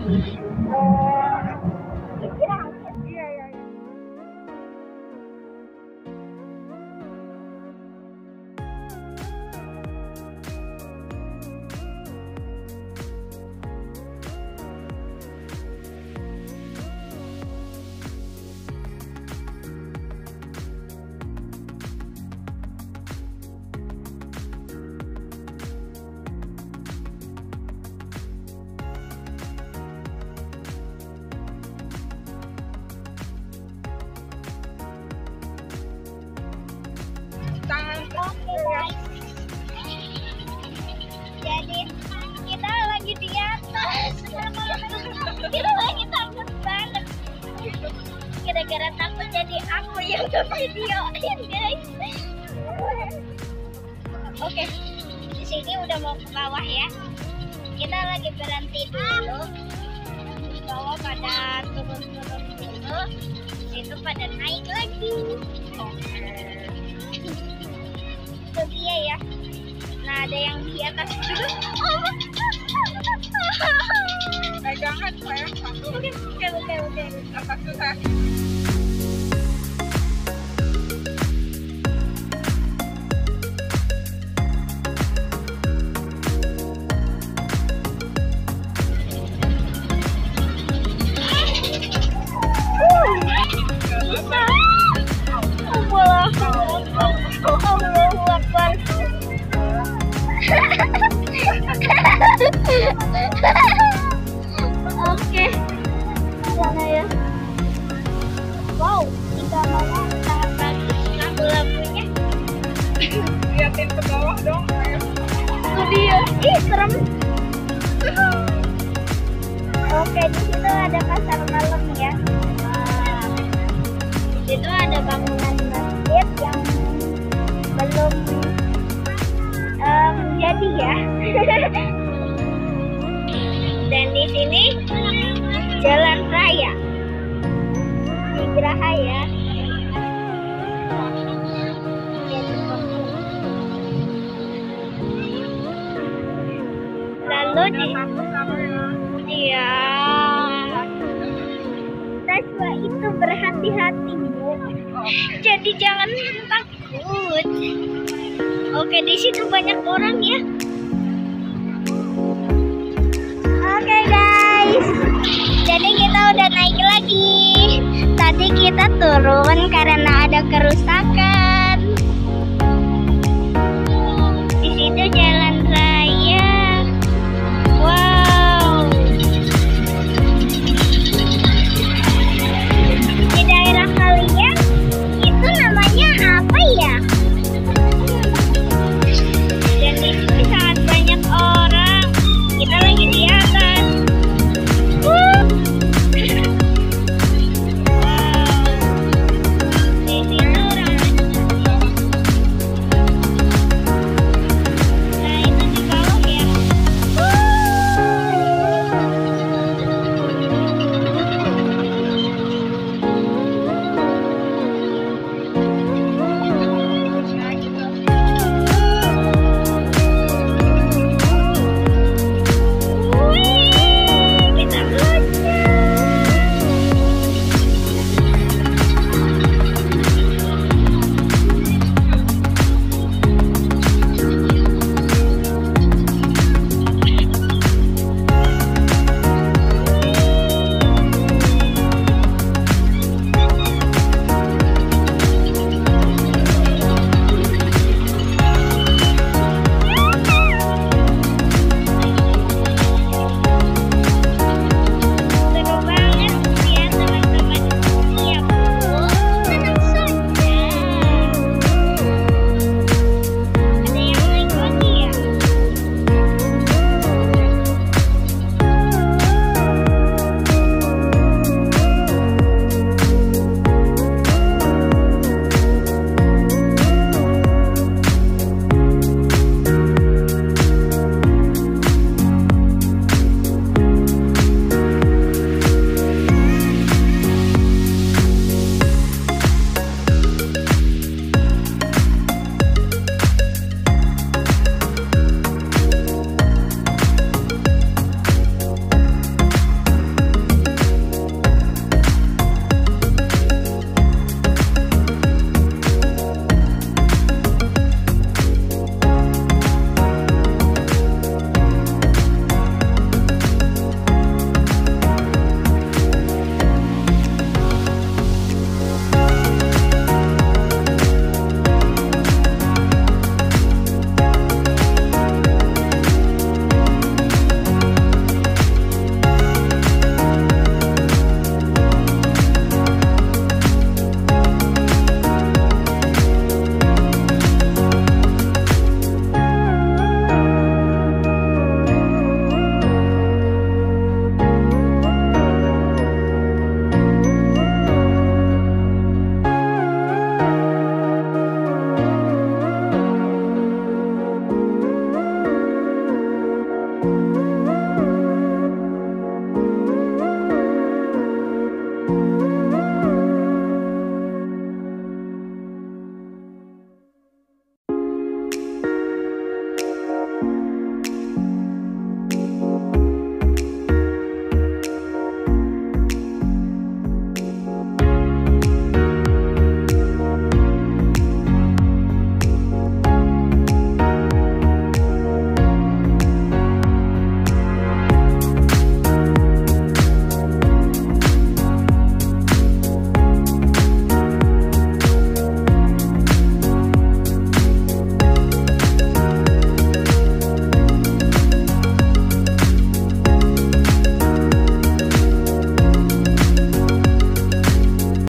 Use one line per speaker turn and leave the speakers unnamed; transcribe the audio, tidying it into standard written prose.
Jadi kita lagi di atas. Kita lagi takut banget. Gara-gara takut jadi aku yang videoin, guys. Oke, di sini udah mau ke bawah ya. Kita lagi berhenti dulu. Di bawah pada turun-turun dulu. Itu pada naik lagi. Itu dia ya. Nah, ada yang di atas juga.
Pegangan sayang satu.
Oke.
Atas susah.
Oke, sana ya. Wow, kita malam sangat bagus lampu-lampunya.
Liatin ke bawah dong.
Itu dia. Ih, serem. Oke, di situ ada pasar malam ya. Di situ ada bangunan masjid yang belum jadi ya. Dan di sini jalan raya di Gerahaya. Lalu iya, Nasywa itu berhati-hati, Bu. Jadi jangan takut. Oke, di situ banyak orang ya. Oke guys, jadi kita udah naik lagi. Tadi kita turun karena ada kerusakan.